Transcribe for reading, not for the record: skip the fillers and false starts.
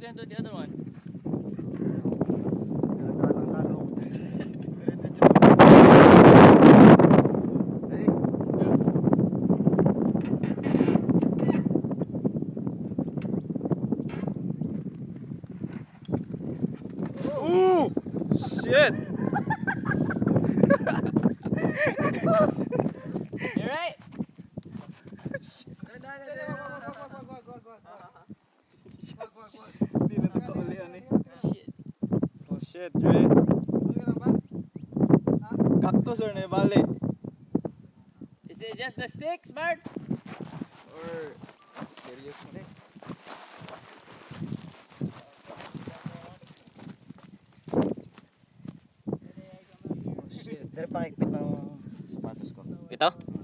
then do the other one. Ooh! Shit! You're right. Hindi na nakaulian eh. Shit. Oh shit, Dre. Cactus or nebali? Is it just the sticks, Bart? Or serious mo eh? Pero pakikpit ng sapatos ko. Ito?